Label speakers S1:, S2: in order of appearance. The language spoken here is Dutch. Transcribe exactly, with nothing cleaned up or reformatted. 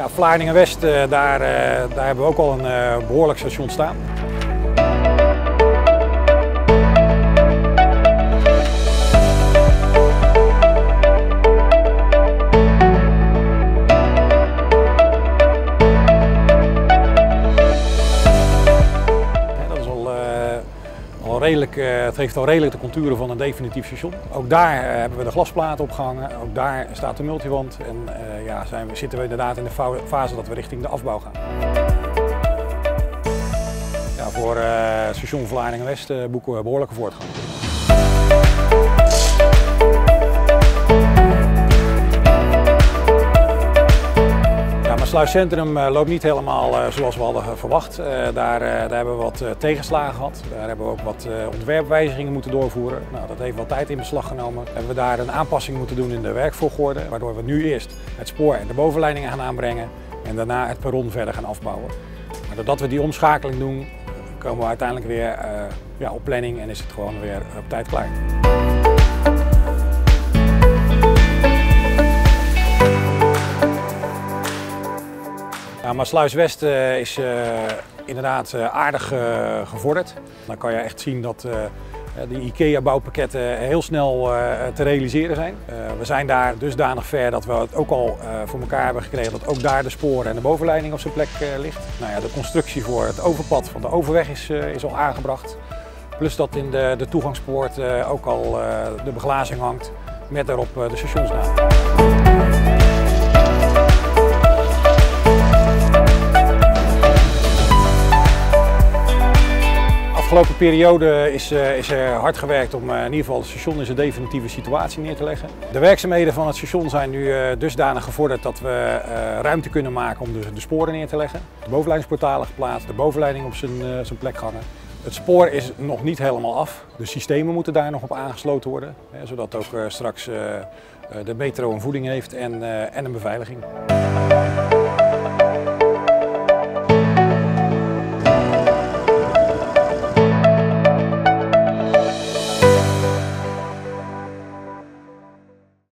S1: Ja, Vlaardingen-West, daar, daar hebben we ook al een behoorlijk station staan. Redelijk, het heeft al redelijk de contouren van een definitief station. Ook daar uh, hebben we de glasplaten opgehangen, ook daar staat de multiwand en uh, ja, zijn we, zitten we inderdaad in de fase dat we richting de afbouw gaan. Ja, voor uh, station Vlaardingen-West uh, boeken we behoorlijke voortgang. Sluiscentrum loopt niet helemaal zoals we hadden verwacht. Daar, daar hebben we wat tegenslagen gehad. Daar hebben we ook wat ontwerpwijzigingen moeten doorvoeren. Nou, dat heeft wat tijd in beslag genomen. Hebben we daar een aanpassing moeten doen in de werkvolgorde. Waardoor we nu eerst het spoor en de bovenleidingen gaan aanbrengen. En daarna het perron verder gaan afbouwen. Maar doordat we die omschakeling doen, komen we uiteindelijk weer uh, ja, op planning en is het gewoon weer op tijd klaar. Ja, maar Sluis-West uh, is uh, inderdaad uh, aardig uh, gevorderd. Dan kan je echt zien dat uh, de IKEA-bouwpakketten heel snel uh, te realiseren zijn. Uh, we zijn daar dusdanig ver dat we het ook al uh, voor elkaar hebben gekregen dat ook daar de sporen en de bovenleiding op zijn plek uh, ligt. Nou ja, de constructie voor het overpad van de overweg is, uh, is al aangebracht. Plus dat in de, de toegangspoort uh, ook al uh, de beglazing hangt met daarop uh, de stationsnaam. De afgelopen periode is, uh, is er hard gewerkt om uh, in ieder geval het station in zijn definitieve situatie neer te leggen. De werkzaamheden van het station zijn nu uh, dusdanig gevorderd dat we uh, ruimte kunnen maken om de, de sporen neer te leggen. De bovenleidingsportalen geplaatst, de bovenleiding op zijn, uh, zijn plek gangen. Het spoor is nog niet helemaal af. De systemen moeten daar nog op aangesloten worden, hè, zodat ook uh, straks uh, de metro een voeding heeft en, uh, en een beveiliging.